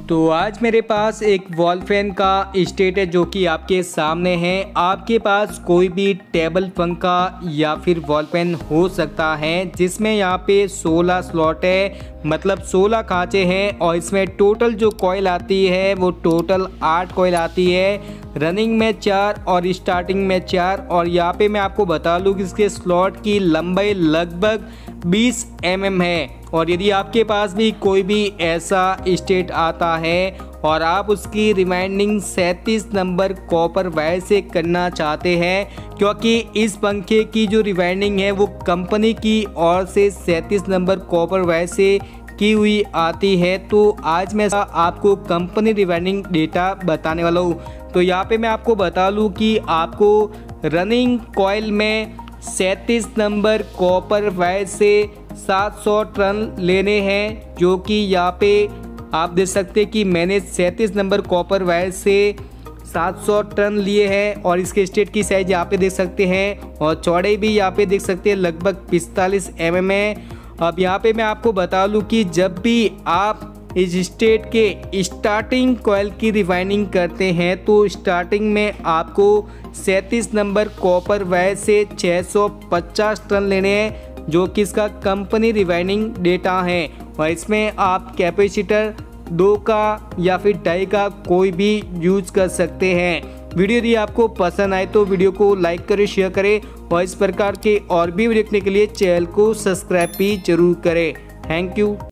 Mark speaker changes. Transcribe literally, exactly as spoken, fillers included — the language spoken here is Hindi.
Speaker 1: तो आज मेरे पास एक वॉल फैन का स्टेट है जो कि आपके सामने है। आपके पास कोई भी टेबल पंखा या फिर वॉल फैन हो सकता है जिसमें यहाँ पे सोलह स्लॉट है, मतलब सोलह खांचे हैं और इसमें टोटल जो कॉइल आती है वो टोटल आठ कॉइल आती है। रनिंग में चार और स्टार्टिंग में चार। और यहाँ पे मैं आपको बता लूँ कि इसके स्लॉट की लंबाई लगभग बीस एम एम है। और यदि आपके पास भी कोई भी ऐसा स्टेट आता है और आप उसकी रिवाइंडिंग सैंतीस नंबर कॉपर वायर से करना चाहते हैं, क्योंकि इस पंखे की जो रिवाइंडिंग है वो कंपनी की ओर से सैंतीस नंबर कॉपर वायर से की हुई आती है, तो आज मैं आपको कंपनी रिवाइंडिंग डेटा बताने वाला हूँ। तो यहाँ पे मैं आपको बता लूँ कि आपको रनिंग कॉइल में सैंतीस नंबर कॉपर वायर से सात सौ टर्न लेने हैं, जो कि यहाँ पे आप देख सकते हैं कि मैंने सैंतीस नंबर कॉपर वायर से सात सौ टर्न लिए हैं। और इसके स्टेट की साइज यहाँ पे देख सकते हैं और चौड़ाई भी यहाँ पे देख सकते हैं लगभग पिस्तालीस एम एम है। अब यहाँ पे मैं आपको बता लूँ कि जब भी आप इस स्टेट के स्टार्टिंग कॉइल की रिवाइंडिंग करते हैं तो स्टार्टिंग में आपको सैंतीस नंबर कॉपर वायर से छह सौ पचास टर्न लेने हैं, जो कि इसका कंपनी रिवाइंडिंग डेटा है। और इसमें आप कैपेसिटर दो का या फिर ढाई का कोई भी यूज कर सकते हैं। वीडियो यदि आपको पसंद आए तो वीडियो को लाइक करें, शेयर करें और इस प्रकार के और भी वीडियो देखने के लिए चैनल को सब्सक्राइब भी जरूर करें। Thank you.